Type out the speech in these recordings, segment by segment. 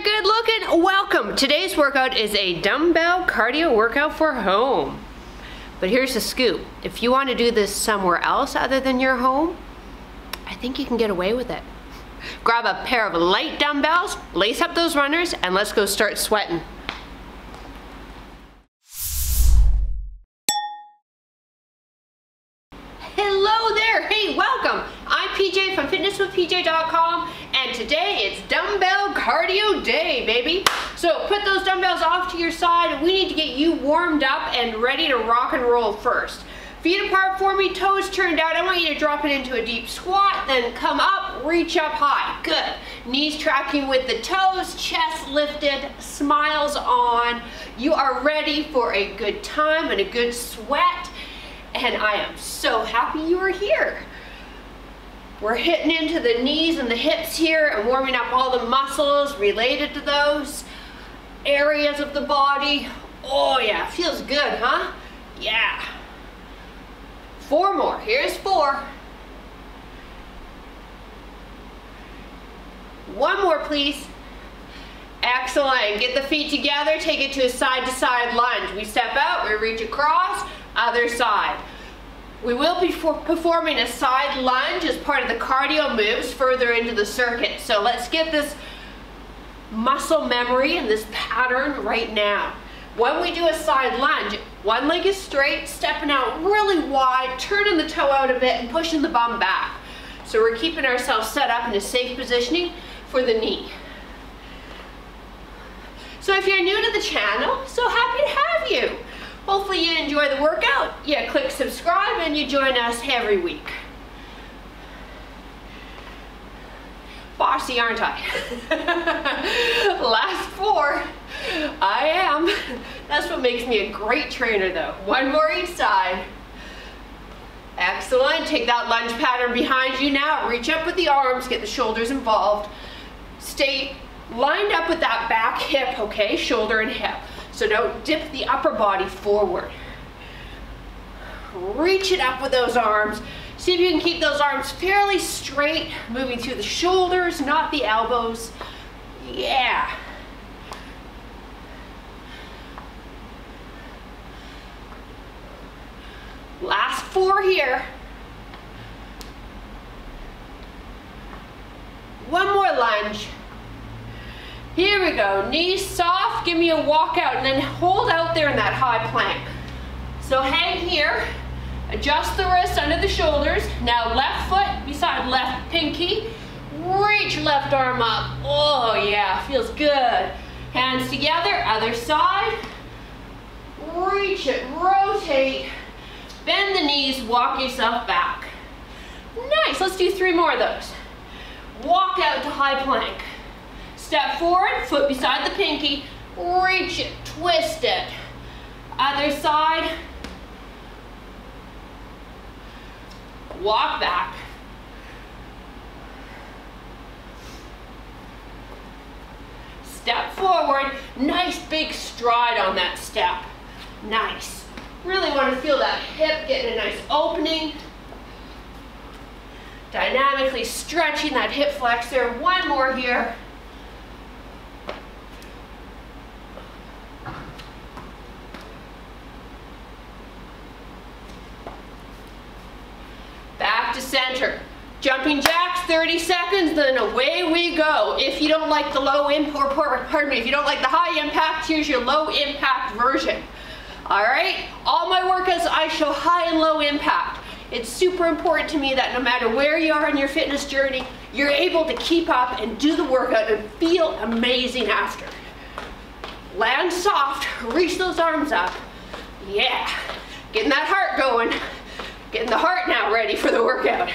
good looking? Welcome. Today's workout is a dumbbell cardio workout for home. But here's the scoop. If you want to do this somewhere else other than your home, I think you can get away with it. Grab a pair of light dumbbells, lace up those runners, and let's go start sweating. Hello there, hey, welcome. I'm PJ from fitnesswithpj.com, and today it's dumbbell cardio day, baby. So put those dumbbells off to your side, and we need to get you warmed up and ready to rock and roll first. Feet apart for me, toes turned out. I want you to drop it into a deep squat, then come up, reach up high. Good. Knees tracking with the toes, chest lifted, smiles on. You are ready for a good time and a good sweat. And I am so happy you are here. We're hitting into the knees and the hips here and warming up all the muscles related to those areas of the body. Oh yeah, feels good, huh? Yeah. 4 more, here's 4. 1 more, please. Excellent, get the feet together, take it to a side-to-side lunge. We step out, we reach across, other side. We will be performing a side lunge as part of the cardio moves further into the circuit. So let's get this muscle memory and this pattern right now. When we do a side lunge, one leg is straight, stepping out really wide, turning the toe out a bit and pushing the bum back. So we're keeping ourselves set up in a safe positioning for the knee. So if you're new to the channel, so happy to have you. Hopefully you enjoy the workout, you click subscribe, and you join us every week. Bossy, aren't I? Last 4. I am. That's what makes me a great trainer though. 1 more each side. Excellent. Take that lunge pattern behind you now. Reach up with the arms, get the shoulders involved. Stay lined up with that back hip, okay? Shoulder and hip. So don't dip the upper body forward. Reach it up with those arms. See if you can keep those arms fairly straight, moving through the shoulders, not the elbows. Yeah. Last 4 here. 1 more lunge. Here we go, knees soft, give me a walkout, and then hold out there in that high plank. So hang here, adjust the wrists under the shoulders. Now left foot beside left pinky, reach left arm up. Oh yeah, feels good. Hands together, other side. Reach it, rotate, bend the knees, walk yourself back. Nice, let's do 3 more of those. Walk out to high plank. Step forward, foot beside the pinky, reach it, twist it. Other side. Walk back. Step forward, nice big stride on that step. Nice. Really want to feel that hip getting a nice opening. Dynamically stretching that hip flexor. 1 more here. Back to center. Jumping jacks, 30 seconds, then away we go. If you don't like the low impact, pardon me, if you don't like the high impact, here's your low impact version. All right, all my workouts I show high and low impact. It's super important to me that no matter where you are in your fitness journey, you're able to keep up and do the workout and feel amazing after. Land soft, reach those arms up. Yeah, getting that heart going. Getting the heart now ready for the workout.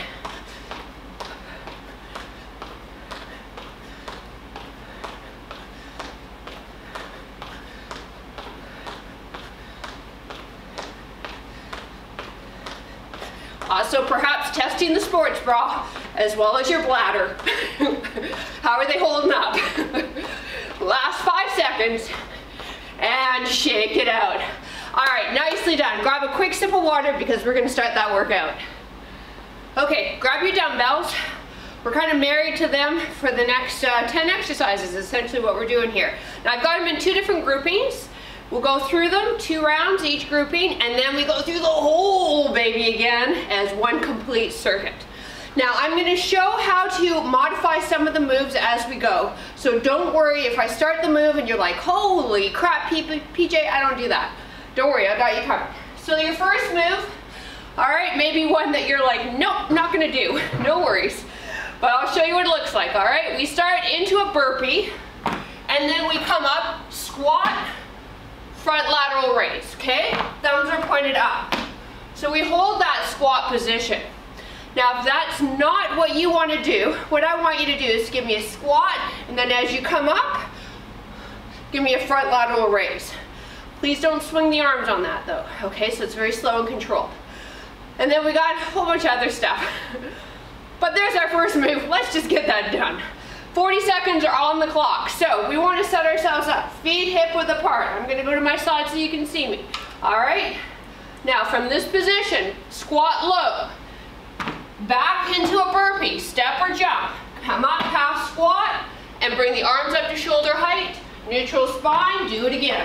Also perhaps testing the sports bra as well as your bladder. How are they holding up? Last 5 seconds and shake it out. All right, nicely done. Grab a quick sip of water because we're gonna start that workout. Okay, grab your dumbbells, We're kind of married to them for the next 10 exercises, essentially what we're doing here. Now I've got them in 2 different groupings. We'll go through them, 2 rounds each grouping, and then we go through the whole baby again as one complete circuit. Now I'm going to show how to modify some of the moves as we go. So don't worry if I start the move and you're like, holy crap, PJ, I don't do that. Don't worry, I got you covered. So your first move, all right, maybe one that you're like, nope, not going to do. No worries. But I'll show you what it looks like, all right? We start into a burpee, and then we come up, squat, front lateral raise, okay? Thumbs are pointed up. So we hold that squat position. Now, if that's not what you want to do, what I want you to do is give me a squat, and then as you come up, give me a front lateral raise. Please don't swing the arms on that though, okay? So it's very slow and controlled. And then we got a whole bunch of other stuff. But there's our first move. Let's just get that done. 40 seconds are on the clock. So we want to set ourselves up. Feet hip width apart. I'm going to go to my side so you can see me. All right? Now from this position, squat low. Back into a burpee, step or jump. Come up, half squat, and bring the arms up to shoulder height. Neutral spine, do it again.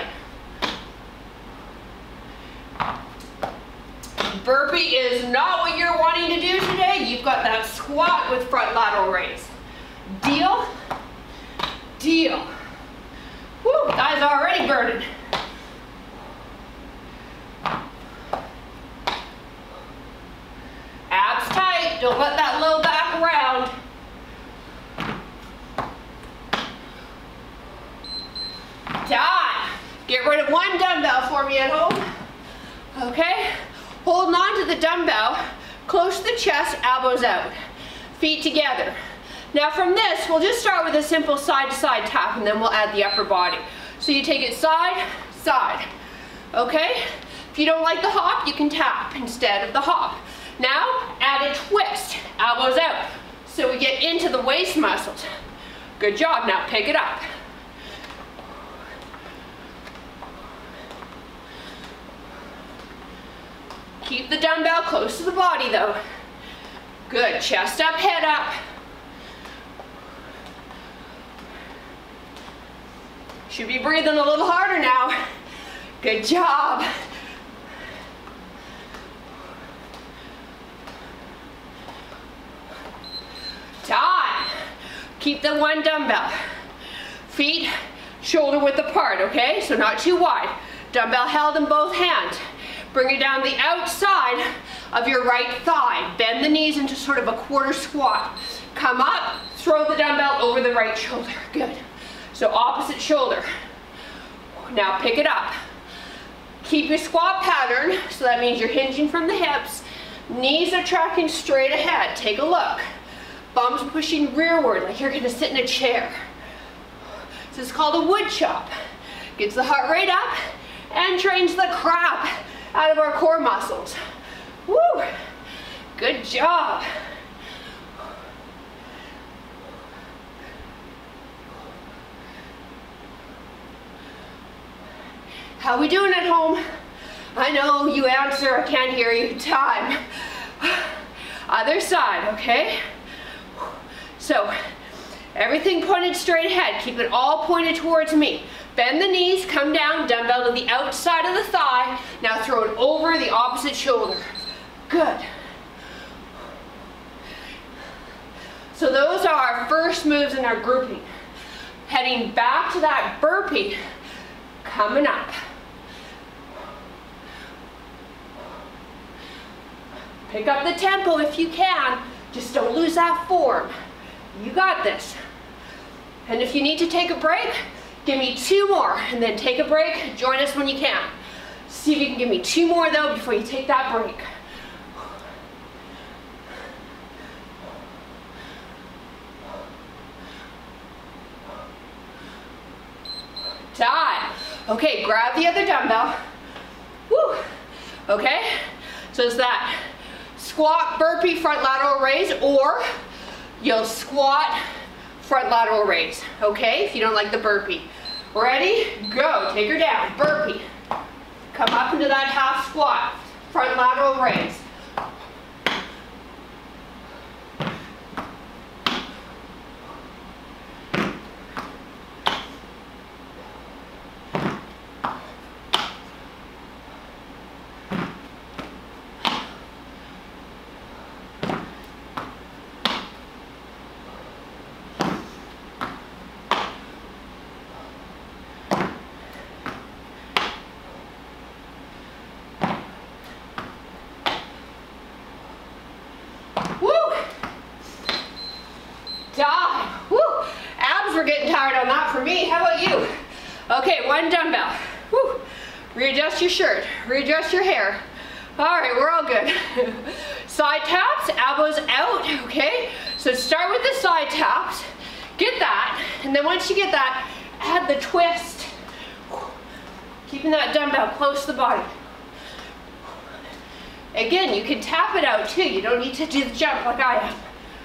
Burpee is not what you're wanting to do today. You've got that squat with front lateral raise. Deal? Deal. Woo, thighs already burning. Abs tight, don't let that low back round. Time. Get rid of 1 dumbbell for me at home. Okay? Holding on to the dumbbell, close to the chest, elbows out. Feet together. Now from this, we'll just start with a simple side-to-side tap, and then we'll add the upper body. So you take it side, side. Okay? If you don't like the hop, you can tap instead of the hop. Now, add a twist, elbows out. So we get into the waist muscles. Good job, now pick it up. Keep the dumbbell close to the body though. Good, chest up, head up. Should be breathing a little harder now. Good job. Time. Keep the 1 dumbbell. Feet shoulder width apart, okay? So not too wide. Dumbbell held in both hands. Bring it down the outside of your right thigh. Bend the knees into sort of a quarter squat. Come up, throw the dumbbell over the right shoulder. Good. So opposite shoulder. Now pick it up. Keep your squat pattern, so that means you're hinging from the hips. Knees are tracking straight ahead. Take a look. Bums pushing rearward like you're gonna sit in a chair. This is called a wood chop. Gets the heart rate up and trains the crap out of our core muscles. Woo! Good job. How we doing at home? I know you answer, I can't hear you. Time. Other side, okay? So, everything pointed straight ahead. Keep it all pointed towards me. Bend the knees, come down, dumbbell to the outside of the thigh. Now throw it over the opposite shoulder. Good. So those are our first moves in our grouping. Heading back to that burpee, coming up. Pick up the tempo if you can. Just don't lose that form. You got this. And if you need to take a break, give me 2 more and then take a break. Join us when you can. See if you can give me 2 more though before you take that break. Time. Okay, grab the other dumbbell. Woo. Okay, so it's that squat, burpee, front lateral raise, or you'll squat, front lateral raise, okay? If you don't like the burpee. Ready? Go. Take her down. Burpee. Come up into that half squat. Front lateral raise. getting tired on that for me. How about you? Okay, one dumbbell. Whew. Readjust your shirt, readjust your hair. All right, we're all good. Side taps, elbows out, okay? So start with the side taps, get that, and then once you get that, add the twist. Keeping that dumbbell close to the body. Again, you can tap it out too. You don't need to do the jump like I am.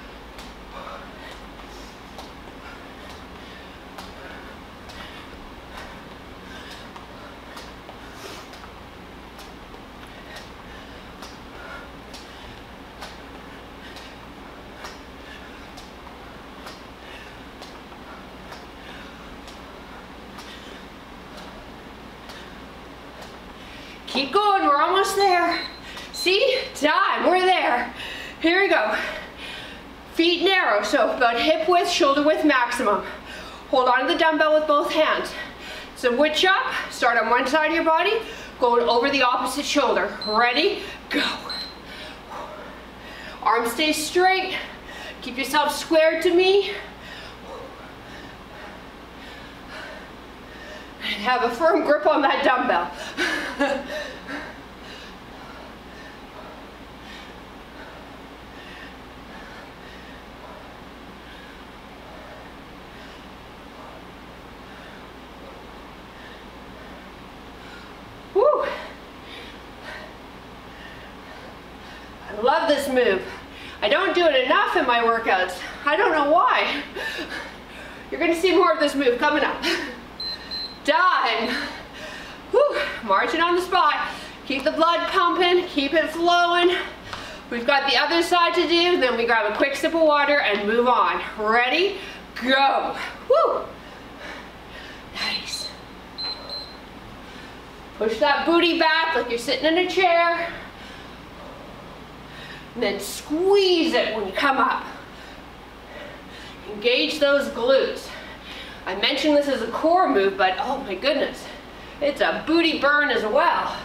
Keep going, we're almost there. See, time, we're there. Here we go. Feet narrow, so about hip width, shoulder width maximum. Hold on to the dumbbell with both hands. So wood chop, start on one side of your body, going over the opposite shoulder. Ready, go. Arms stay straight. Keep yourself squared to me. And have a firm grip on that dumbbell. Woo. I love this move. I don't do it enough in my workouts. I don't know why. You're gonna see more of this move coming up. Done. Whew. Marching on the spot. Keep the blood pumping, keep it flowing. We've got the other side to do, then we grab a quick sip of water and move on. Ready? Go. Woo. Nice. Push that booty back like you're sitting in a chair. And then squeeze it when you come up. Engage those glutes. I mentioned this as a core move, but oh my goodness, it's a booty burn as well.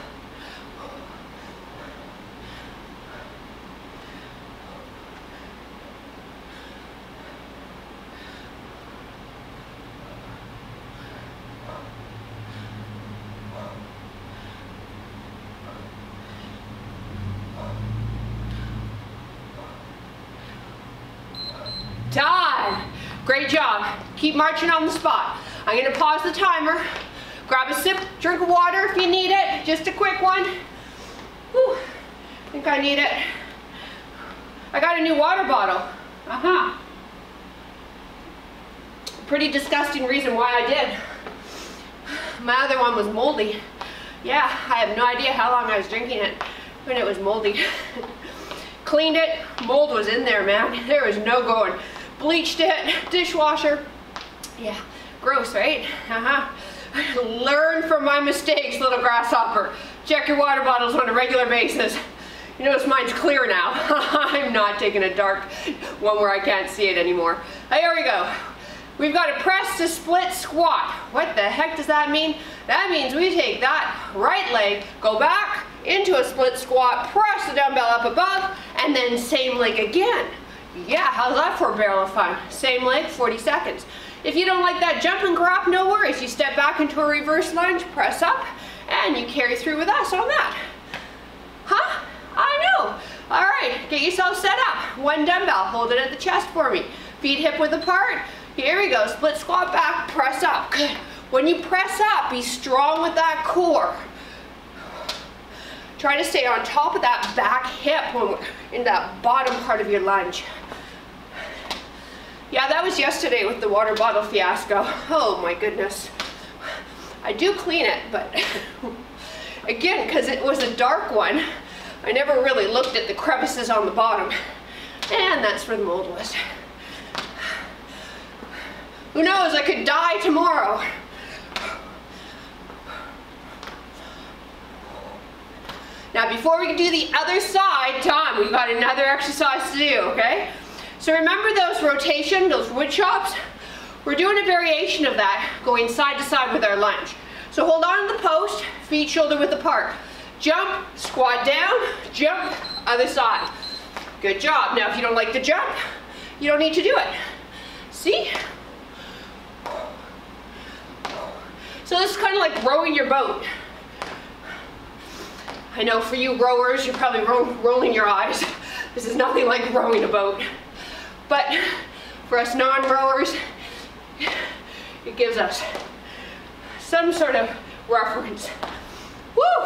Done. Great job. Keep marching on the spot. I'm going to pause the timer. Grab a sip, drink of water if you need it. Just a quick one. Whew. I think I need it. I got a new water bottle. Pretty disgusting reason why I did. My other one was moldy. Yeah, I have no idea how long I was drinking it when it was moldy. Cleaned it, mold was in there, man. There was no going. Bleached it, dishwasher. Yeah, gross, right? Learn from my mistakes, little grasshopper. Check your water bottles on a regular basis. You notice mine's clear now. I'm not taking a dark one where I can't see it anymore. Here we go. We've got a press to split squat. What the heck does that mean? That means we take that right leg, go back into a split squat, press the dumbbell up above, and then same leg again. Yeah, how's that for a barrel of fun? Same leg, 40 seconds. If you don't like that jump and grab, no worries. You step back into a reverse lunge, press up, and you carry through with us on that. Huh? I know. All right, get yourself set up. One dumbbell, hold it at the chest for me. Feet hip width apart. Here we go, split squat back, press up. Good. When you press up, be strong with that core. Try to stay on top of that back hip when we're in that bottom part of your lunge. Yeah, that was yesterday with the water bottle fiasco. Oh my goodness. I do clean it, but again, because it was a dark one, I never really looked at the crevices on the bottom. And that's where the mold was. Who knows, I could die tomorrow. Now before we do the other side, Tom, we've got another exercise to do, okay? So remember those rotation, those wood chops? We're doing a variation of that, going side to side with our lunge. So hold on to the post, feet shoulder width apart. Jump, squat down, jump, other side. Good job. Now if you don't like to jump, you don't need to do it. See? So this is kind of like rowing your boat. I know for you rowers, you're probably rolling your eyes. This is nothing like rowing a boat. But for us non-rowers, it gives us some sort of reference. Woo!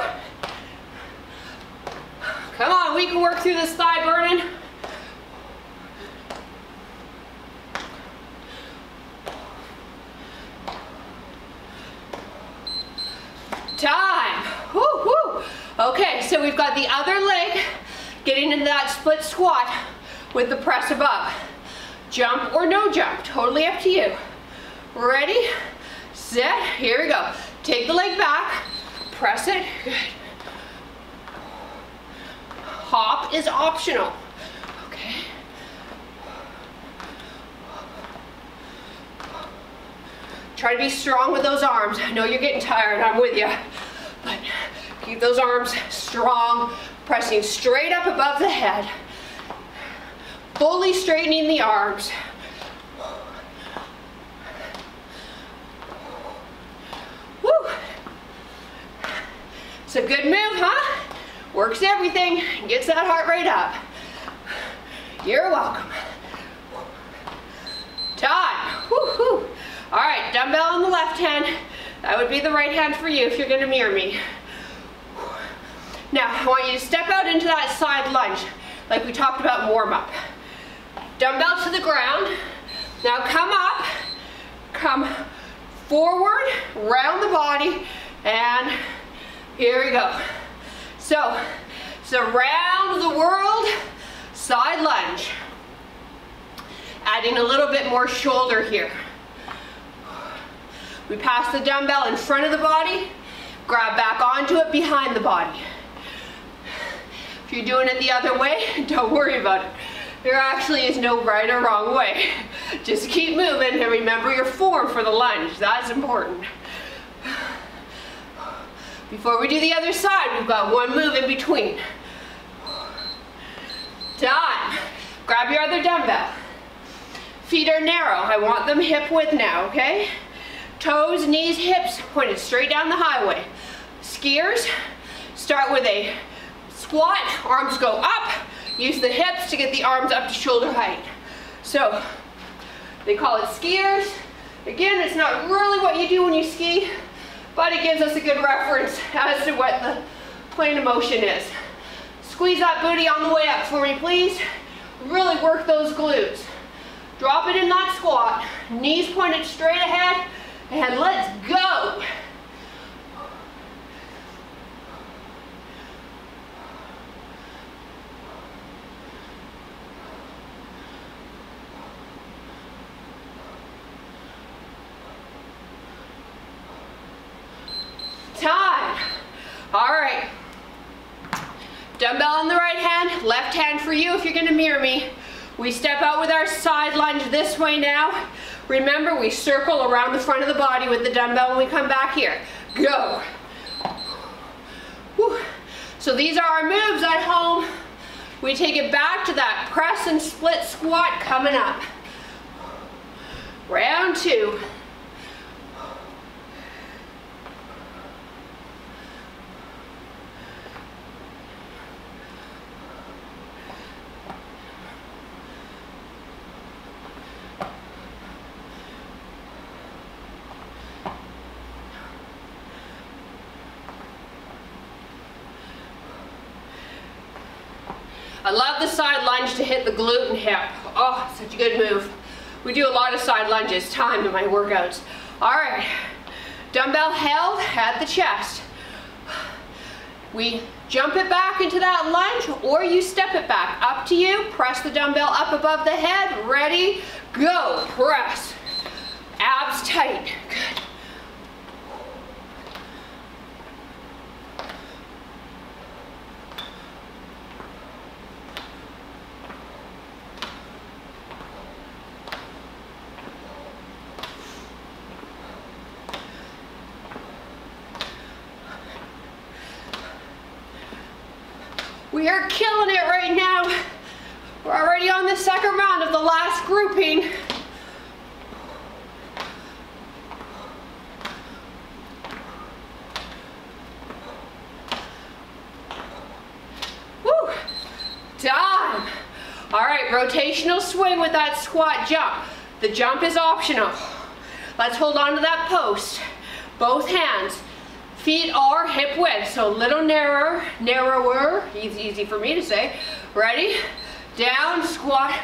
Come on, we can work through this thigh burning. Time. Woo, woo. Okay, so we've got the other leg getting into that split squat with the press above. Jump or no jump, totally up to you. Ready, set, here we go. Take the leg back, press it, good. Hop is optional, okay. Try to be strong with those arms. I know you're getting tired, I'm with you. But keep those arms strong, pressing straight up above the head. Fully straightening the arms. Woo! It's a good move, huh? Works everything, gets that heart rate up. You're welcome. Time. Woo-hoo. All right, dumbbell on the left hand. That would be the right hand for you if you're gonna mirror me. Now, I want you to step out into that side lunge, like we talked about in warm-up. Dumbbell to the ground. Now come up, come forward, round the body, and here we go. So, it's around the world side lunge. Adding a little bit more shoulder here. We pass the dumbbell in front of the body, grab back onto it behind the body. If you're doing it the other way, don't worry about it. There actually is no right or wrong way. Just keep moving and remember your form for the lunge. That's important. Before we do the other side, we've got one move in between. Time. Grab your other dumbbell. Feet are narrow. I want them hip width now, okay? Toes, knees, hips pointed straight down the highway. Skiers, start with a squat, arms go up. Use the hips to get the arms up to shoulder height. So, they call it skiers. Again, it's not really what you do when you ski, but it gives us a good reference as to what the plane of motion is. Squeeze that booty on the way up for me, please. Really work those glutes. Drop it in that squat, knees pointed straight ahead, and let's go. Time. All right. Dumbbell on the right hand, left hand for you if you're gonna mirror me. We step out with our side lunge this way now. Remember, we circle around the front of the body with the dumbbell when we come back here. Go. Whew. So these are our moves at home. We take it back to that press and split squat coming up. Round two. I love the side lunge to hit the glute and hip. Oh, such a good move. We do a lot of side lunges, time in my workouts. All right, dumbbell held at the chest. We jump it back into that lunge or you step it back. Up to you, press the dumbbell up above the head, ready, go, press. Abs tight, good. We are killing it right now. We're already on the second round of the last grouping. rotational swing with that squat jump. The jump is optional. Let's hold on to that post. Both hands. Feet are hip width, so a little narrower, easy for me to say. Ready? Down, squat.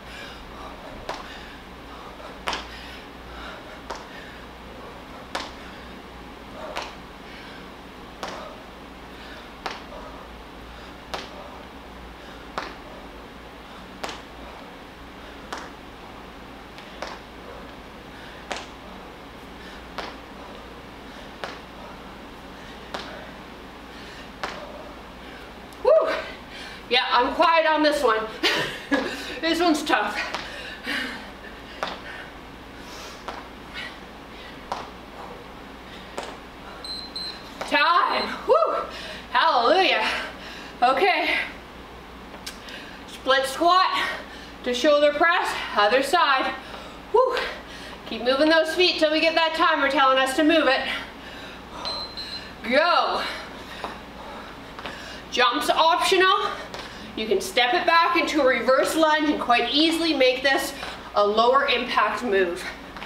Yeah, I'm quiet on this one. This one's tough. Time. Woo. Hallelujah. Okay. Split squat to shoulder press. Other side. Woo. Keep moving those feet till we get that timer telling us to move it. Go. Jumps optional. You can step it back into a reverse lunge and quite easily make this a lower impact move.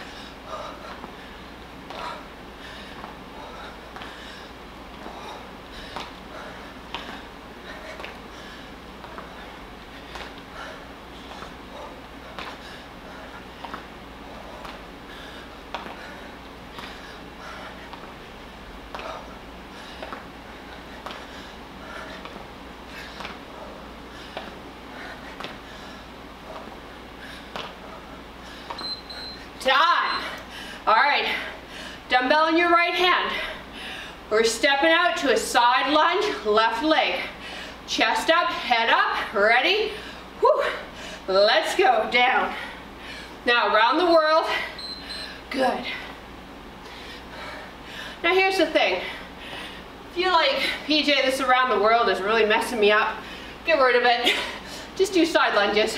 Time. All right, dumbbell in your right hand. We're stepping out to a side lunge, left leg. Chest up, head up, ready? Whew. Let's go, down. Now around the world, good. Now here's the thing. If you like, PJ, this around the world is really messing me up, get rid of it. Just do side lunges.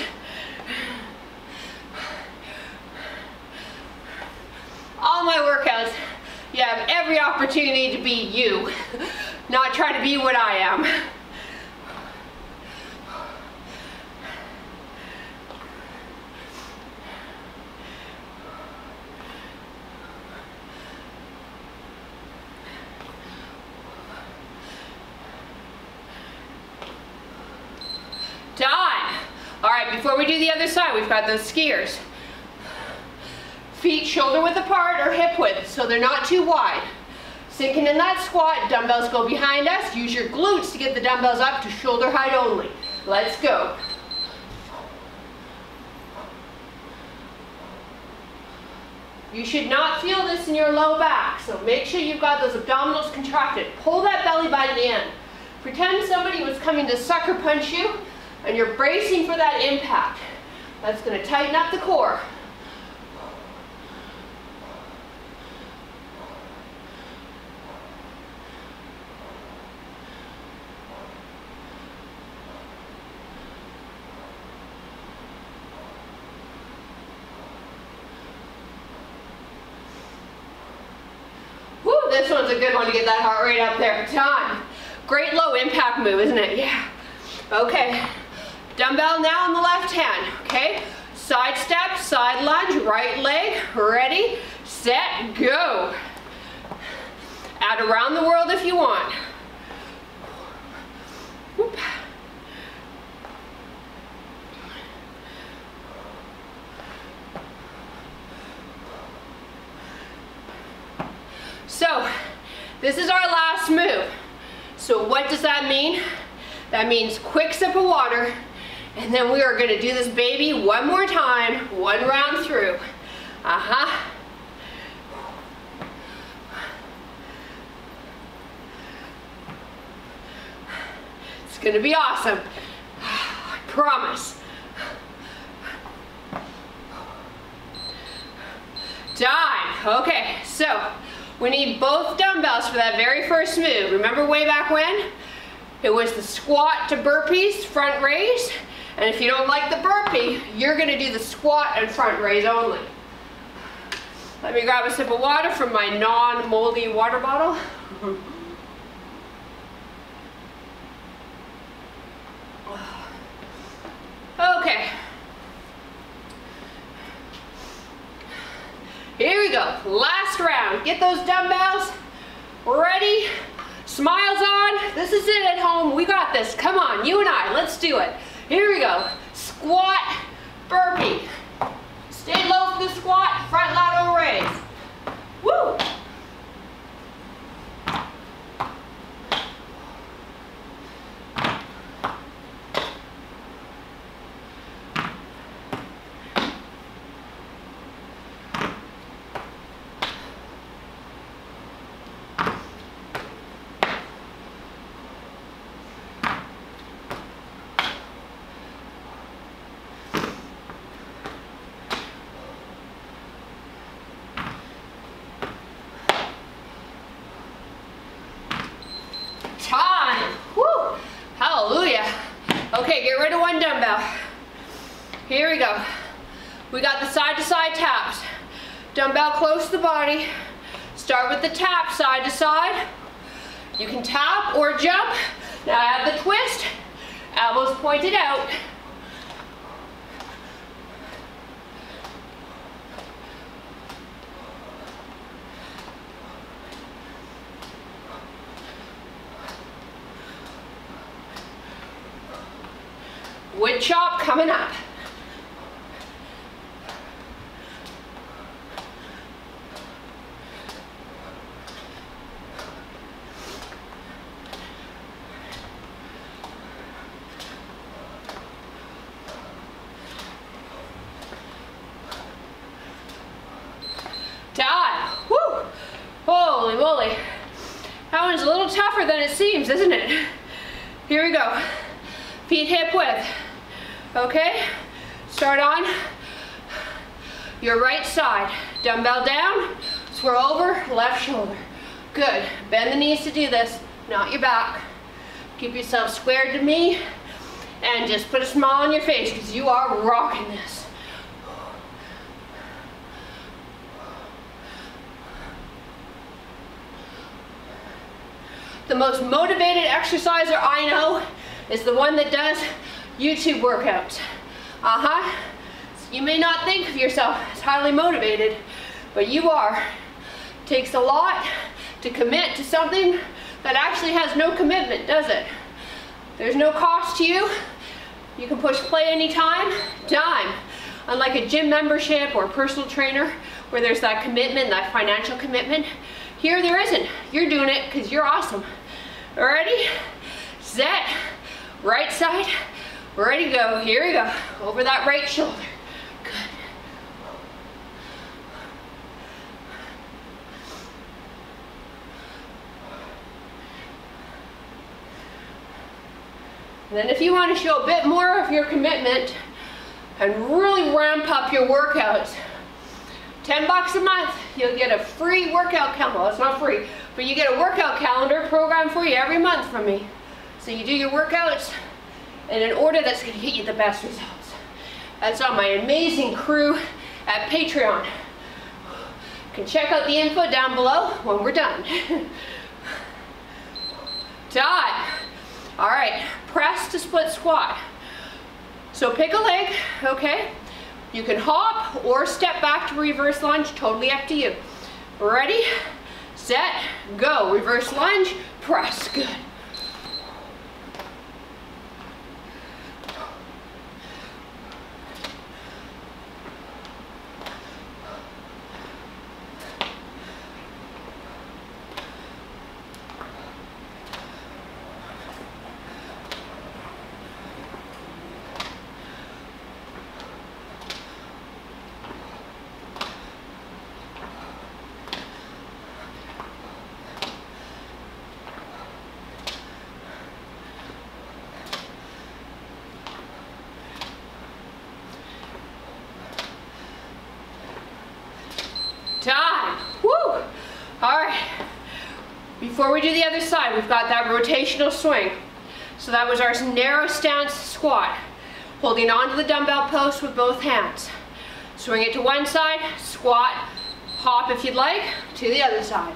All my workouts, you have every opportunity to be you, not try to be what I am. Time. All right, before we do the other side, we've got those skiers. Feet shoulder width apart or hip width, so they're not too wide. Sinking in that squat, dumbbells go behind us. Use your glutes to get the dumbbells up to shoulder height only. Let's go. You should not feel this in your low back, so make sure you've got those abdominals contracted. Pull that belly button in. Pretend somebody was coming to sucker punch you and you're bracing for that impact. That's going to tighten up the core. This one's a good one to get that heart rate up there. Time. Great low impact move, isn't it? Yeah. Okay. Dumbbell now on the left hand. Okay. Side step, side lunge, right leg. Ready, set, go. Add around the world if you want. Whoop. So, this is our last move. So what does that mean? That means quick sip of water, and then we are going to do this baby one more time, one round through. It's going to be awesome. I promise. Time. Okay, so we need both dumbbells for that very first move. Remember way back when? It was the squat to burpees, front raise. And if you don't like the burpee, you're gonna do the squat and front raise only. Let me grab a sip of water from my non-moldy water bottle. Okay, last round. Get those dumbbells ready. Smiles on. This is it at home. We got this. Come on, you and I. Let's do it. Here we go. Squat, burpee. Stay low for the squat, front lateral raise. Woo! Time. Woo! Hallelujah. Okay, get rid of one dumbbell. Here we go. We got the side to side taps. Dumbbell close to the body. Start with the tap side to side. You can tap or jump. Now add the twist. Elbows pointed out. Wood chop coming up. Time. Woo! Holy moly. That one's a little tougher than it seems, isn't it? Here we go. Feet hip width. Okay, start on your right side. Dumbbell down, swirl over, left shoulder. Good, bend the knees to do this, not your back. Keep yourself squared to me and just put a smile on your face because you are rocking this. The most motivated exerciser I know is the one that does YouTube workouts. So you may not think of yourself as highly motivated, but you are. It takes a lot to commit to something that actually has no commitment, does it? There's no cost to you. You can push play anytime, dime. Unlike a gym membership or a personal trainer where there's that commitment, that financial commitment, here there isn't. You're doing it because you're awesome. Ready, set, right side, ready to go. Here we go. Over that right shoulder. Good. And then if you want to show a bit more of your commitment and really ramp up your workouts, $10 a month, you'll get a free workout calendar. Well, it's not free, but you get a workout calendar program for you every month from me. So you do your workouts in an order that's going to get you the best results. That's on my amazing crew at Patreon. You can check out the info down below when we're done. Time. All right, press to split squat. So pick a leg, okay? You can hop or step back to reverse lunge, totally up to you. Ready, set, go. Reverse lunge, press, good. Time. Woo! All right. Before we do the other side, we've got that rotational swing. So that was our narrow stance squat. Holding onto the dumbbell post with both hands. Swing it to one side, squat, hop if you'd like, to the other side.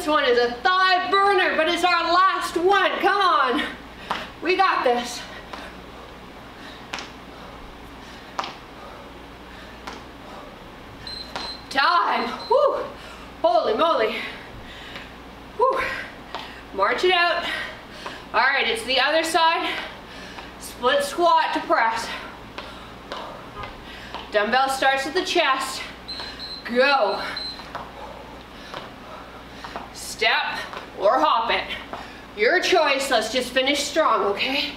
This one is a thigh burner, but it's our last one. Come on. We got this. Time. Whew. Holy moly. Whew. March it out. All right, it's the other side. Split squat to press. Dumbbell starts at the chest. Go. Step or hop it. Your choice. Let's just finish strong, okay?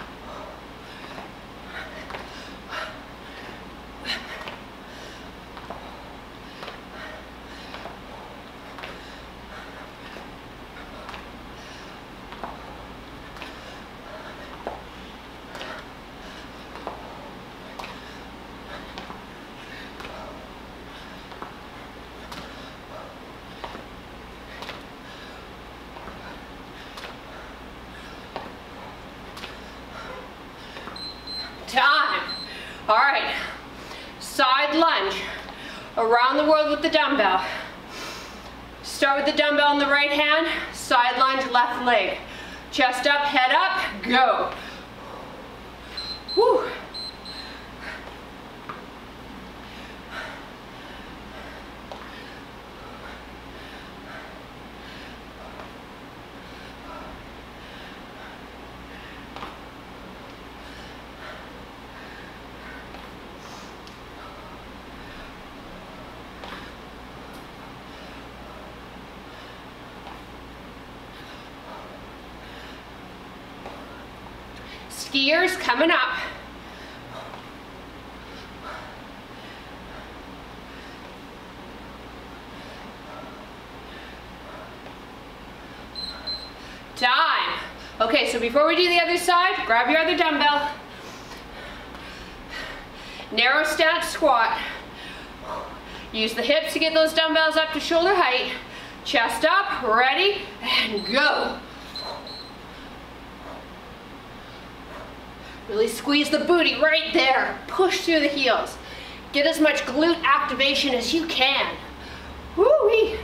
Time. All right, side lunge, around the world with the dumbbell. Start with the dumbbell in the right hand, side lunge, left leg. Chest up, head up, go. Whew. Skiers coming up. Time. Okay, so before we do the other side, grab your other dumbbell. Narrow stance squat. Use the hips to get those dumbbells up to shoulder height. Chest up, ready, and go. Really squeeze the booty right there. Push through the heels. Get as much glute activation as you can. Woo-wee.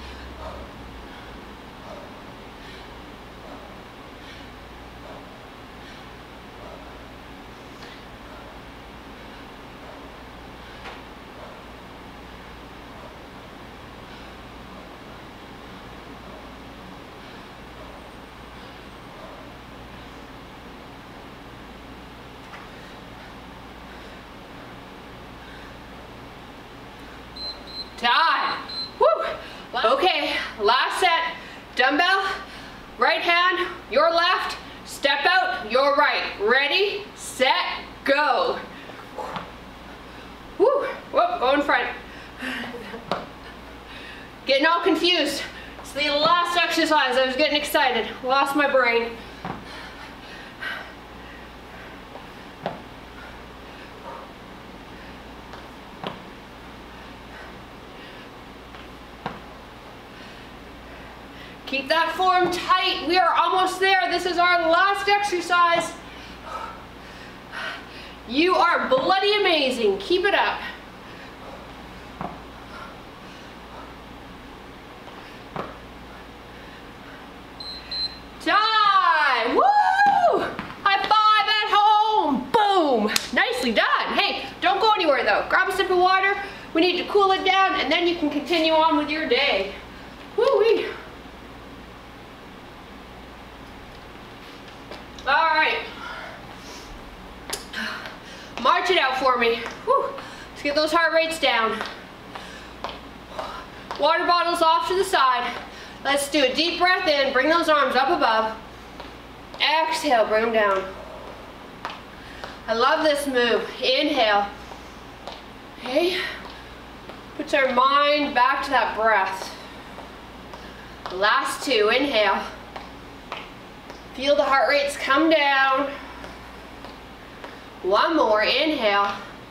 Time. Woo. Okay, last set. Dumbbell, right hand, your left, step out, your right. Ready, set, go. Woo. Whoop, go in front. Getting all confused. It's the last exercise. I was getting excited. Lost my brain. Keep that form tight. We are almost there. This is our last exercise. You are bloody amazing. Keep it up. Time. Woo! High five at home. Boom. Nicely done. Hey, don't go anywhere though. Grab a sip of water. We need to cool it down and then you can continue on with your day. Woo-wee. All right, march it out for me. Whew. Let's get those heart rates down. Water bottles off to the side. Let's do a deep breath in, bring those arms up above. Exhale, bring them down. I love this move. Inhale. Okay, puts our mind back to that breath. Last two, inhale. Feel the heart rates come down. One more, inhale.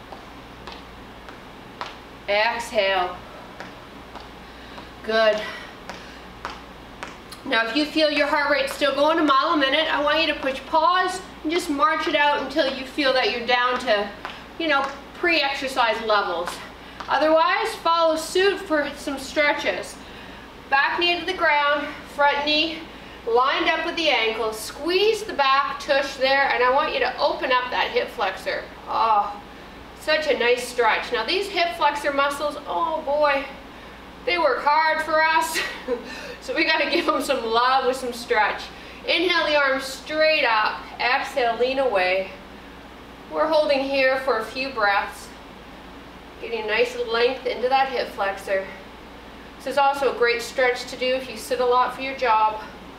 Exhale. Good. Now if you feel your heart rate still going a mile a minute, I want you to push pause and just march it out until you feel that you're down to, you know, pre-exercise levels. Otherwise, follow suit for some stretches. Back knee to the ground, front knee lined up with the ankle. Squeeze the back tush there, and I want you to open up that hip flexor. Oh, such a nice stretch. Now these hip flexor muscles, oh boy, they work hard for us. So we gotta give them some love with some stretch. Inhale the arms straight up, exhale, lean away. We're holding here for a few breaths, getting a nice length into that hip flexor. This is also a great stretch to do if you sit a lot for your job.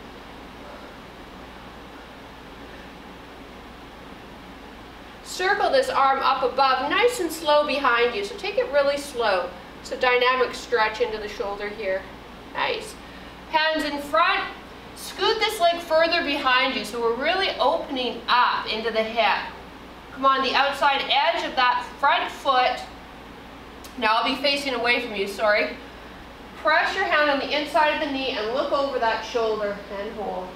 Circle this arm up above, nice and slow behind you, so take it really slow. It's a dynamic stretch into the shoulder here. Nice. Hands in front, scoot this leg further behind you, so we're really opening up into the hip. Come on, the outside edge of that front foot. Now I'll be facing away from you, sorry. Press your hand on the inside of the knee and look over that shoulder and hold.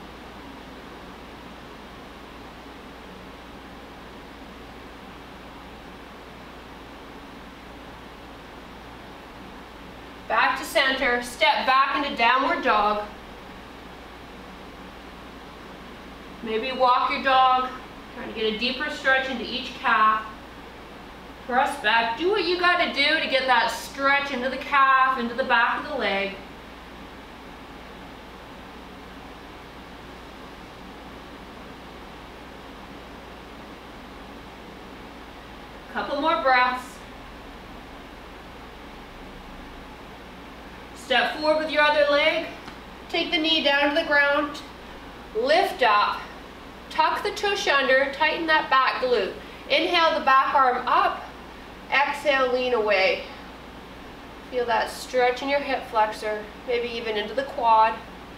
Back to center, step back into downward dog. Maybe walk your dog, trying to get a deeper stretch into each calf. Press back, do what you gotta do to get that stretch into the calf, into the back of the leg. Couple more breaths. Step forward with your other leg. Take the knee down to the ground. Lift up. Tuck the tush under. Tighten that back glute. Inhale the back arm up. Exhale, lean away. Feel that stretch in your hip flexor. Maybe even into the quad.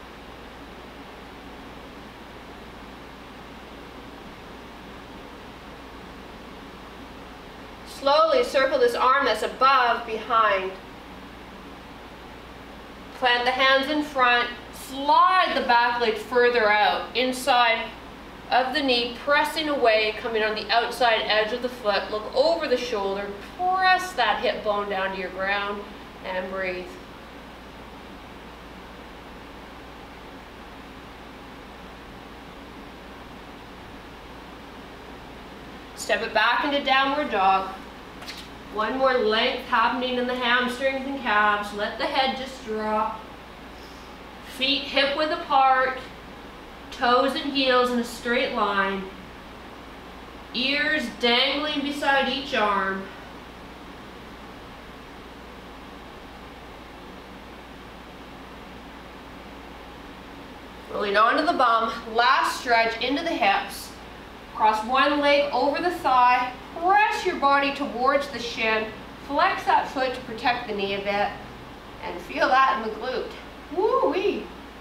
Slowly circle this arm that's above, behind. Plant the hands in front, slide the back leg further out, inside of the knee, pressing away, coming on the outside edge of the foot. Look over the shoulder, press that hip bone down to your ground, and breathe. Step it back into downward dog. One more length happening in the hamstrings and calves. Let the head just drop. Feet hip width apart. Toes and heels in a straight line. Ears dangling beside each arm. Rolling onto the bum. Last stretch into the hips. Cross one leg over the thigh. Press your body towards the shin. Flex that foot to protect the knee a bit. And feel that in the glute. Woo-wee.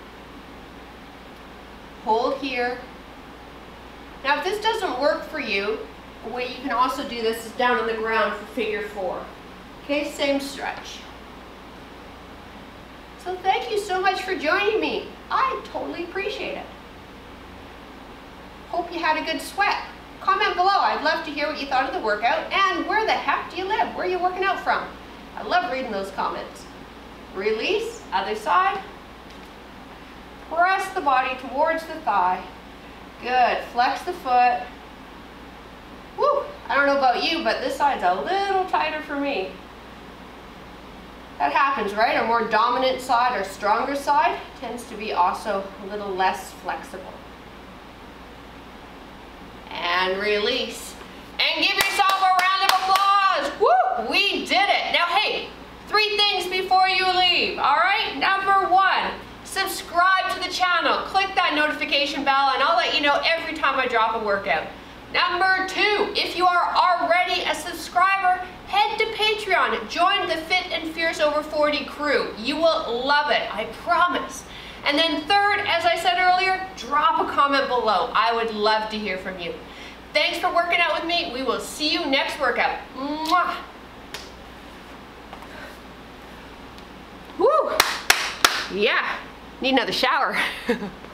Hold here. Now if this doesn't work for you, a way you can also do this is down on the ground for figure 4. Okay, same stretch. So thank you so much for joining me. I totally appreciate it. Hope you had a good sweat. Comment below. I'd love to hear what you thought of the workout and where the heck do you live? Where are you working out from? I love reading those comments. Release, other side. Press the body towards the thigh. Good. Flex the foot. Woo! I don't know about you, but this side's a little tighter for me. That happens, right? Our more dominant side, our stronger side, tends to be also a little less flexible. And release. And give yourself a round of applause. Woo! We did it. Now, hey, 3 things before you leave, all right? Number 1, subscribe to the channel. Click that notification bell, and I'll let you know every time I drop a workout. Number 2, if you are already a subscriber, head to Patreon. Join the Fit and Fierce Over 40 crew. You will love it, I promise. And then 3rd, as I said earlier, drop a comment below. I would love to hear from you. Thanks for working out with me. We will see you next workout. Mwah. Woo! Yeah, need another shower.